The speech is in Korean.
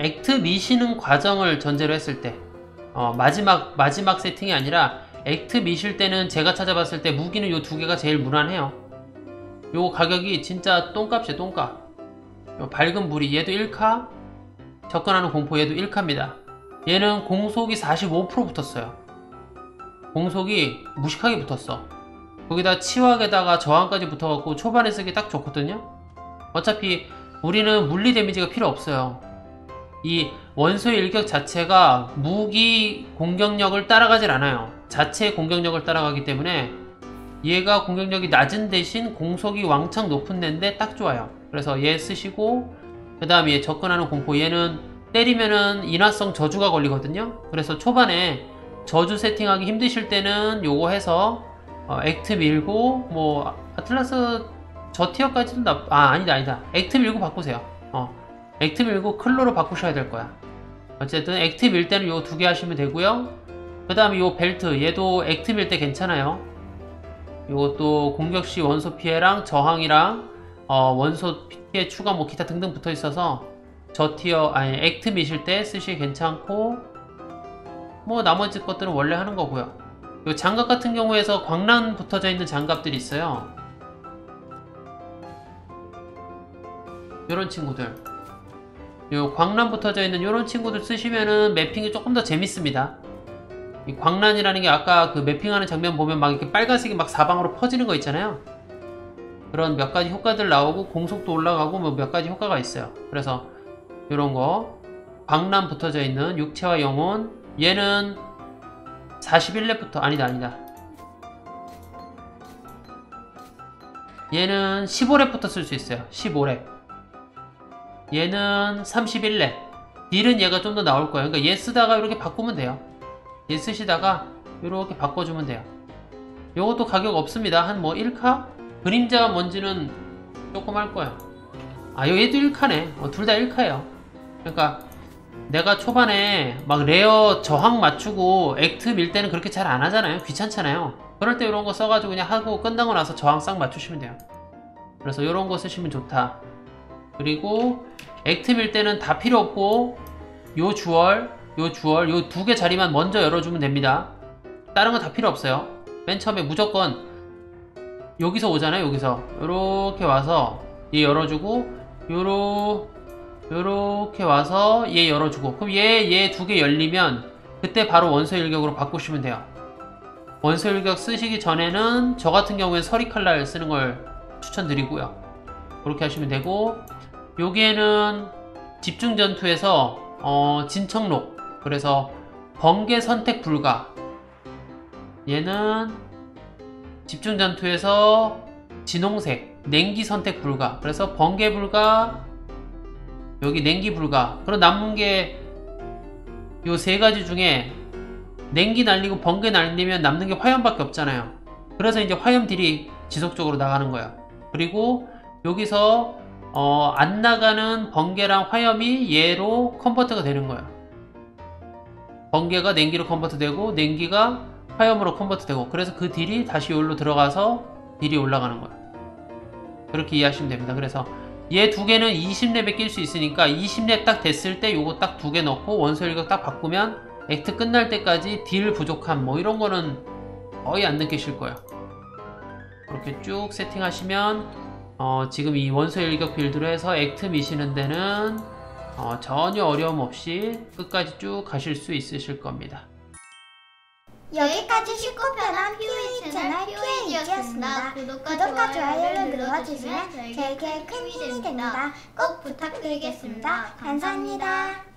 액트 미시는 과정을 전제로 했을 때 마지막 세팅이 아니라 액트 미실 때는 제가 찾아봤을 때 무기는 요 두 개가 제일 무난해요. 요 가격이 진짜 똥값이에요. 똥값. 요 밝은 불이 얘도 1카, 접근하는 공포 얘도 1카입니다. 얘는 공속이 45% 붙었어요. 공속이 무식하게 붙었어. 거기다 치확에다가 저항까지 붙어갖고 초반에 쓰기 딱 좋거든요. 어차피 우리는 물리 데미지가 필요 없어요. 이 원소의 일격 자체가 무기 공격력을 따라가질 않아요. 자체의 공격력을 따라가기 때문에 얘가 공격력이 낮은 대신 공속이 왕창 높은 애인데 딱 좋아요. 그래서 얘 쓰시고, 그 다음에 얘 접근하는 공포, 얘는 때리면은 인화성 저주가 걸리거든요. 그래서 초반에 저주 세팅하기 힘드실 때는 요거 해서 액트 밀고, 뭐 아틀라스 저 티어까지는 아니다. 액트 밀고 바꾸세요. 액트 밀고 클로로 바꾸셔야 될 거야. 어쨌든 액트 밀 때는 요 두 개 하시면 되고요. 그 다음에 요 벨트, 얘도 액트 밀 때 괜찮아요. 요것도 공격시 원소 피해랑 저항이랑 원소 피해 추가 뭐 기타 등등 붙어 있어서 저 티어 액트 미실 때 쓰시 괜찮고, 뭐 나머지 것들은 원래 하는 거고요. 요 장갑 같은 경우에서 광란 붙어져 있는 장갑들이 있어요. 요런 친구들, 요 광란 붙어져 있는 요런 친구들 쓰시면은 매핑이 조금 더 재밌습니다. 이 광란이라는 게 아까 그 매핑하는 장면 보면 막 이렇게 빨간색이 막 사방으로 퍼지는 거 있잖아요. 그런 몇 가지 효과들 나오고 공속도 올라가고 뭐 몇 가지 효과가 있어요. 그래서 요런 거 광란 붙어져 있는 육체와 영혼, 얘는 41렙부터 아니다 얘는 15렙부터 쓸 수 있어요. 15렙. 얘는 31렙. 딜은 얘가 좀 더 나올 거예요. 그러니까 얘 쓰다가 이렇게 바꾸면 돼요. 얘 쓰시다가 이렇게 바꿔주면 돼요. 요것도 가격 없습니다. 한 뭐 1카? 그림자 먼지는 조금 할 거예요. 얘도 1카네. 둘 다 1카예요. 그러니까 내가 초반에 막 레어 저항 맞추고 액트 밀 때는 그렇게 잘 안 하잖아요. 귀찮잖아요. 그럴 때 이런 거 써가지고 그냥 하고 끝나고 나서 저항 싹 맞추시면 돼요. 그래서 이런 거 쓰시면 좋다. 그리고 액트 밀 때는 다 필요 없고 요 주얼 요 두 개 자리만 먼저 열어주면 됩니다. 다른 거 다 필요 없어요. 맨 처음에 무조건 여기서 오잖아요. 여기서 요렇게 와서 얘 열어주고, 요렇게 와서 얘 열어주고, 그럼 얘 두 개 열리면 그때 바로 원소 일격으로 바꾸시면 돼요. 원소 일격 쓰시기 전에는 저 같은 경우엔 서리칼날 쓰는 걸 추천드리고요. 그렇게 하시면 되고, 여기에는 집중 전투에서 진청록, 그래서 번개 선택 불가. 얘는 집중 전투에서 진홍색, 냉기 선택 불가. 그래서 번개 불가, 여기 냉기 불가. 그럼 남은 게 요 세 가지 중에 냉기 날리고 번개 날리면 남는 게 화염밖에 없잖아요. 그래서 이제 화염 딜이 지속적으로 나가는 거야. 그리고 여기서 안 나가는 번개랑 화염이 얘로 컨버트가 되는 거야. 번개가 냉기로 컨버트 되고 냉기가 화염으로 컨버트 되고, 그래서 그 딜이 다시 여기로 들어가서 딜이 올라가는 거야. 그렇게 이해하시면 됩니다. 그래서 얘 두 개는 20렙에 낄 수 있으니까 20렙 딱 됐을 때 요거 딱 두 개 넣고 원소 일격 딱 바꾸면 액트 끝날 때까지 딜 부족함 뭐 이런 거는 거의 안 느끼실 거예요. 그렇게 쭉 세팅하시면 지금 이 원소 일격 빌드로 해서 액트 미시는 데는 전혀 어려움 없이 끝까지 쭉 가실 수 있으실 겁니다. 여기까지 쉽고 편한 POE 채널 POE이었습니다. 구독과 좋아요를 눌러주시면 저에게 큰 힘이 됩니다. 꼭 부탁드리겠습니다. 감사합니다.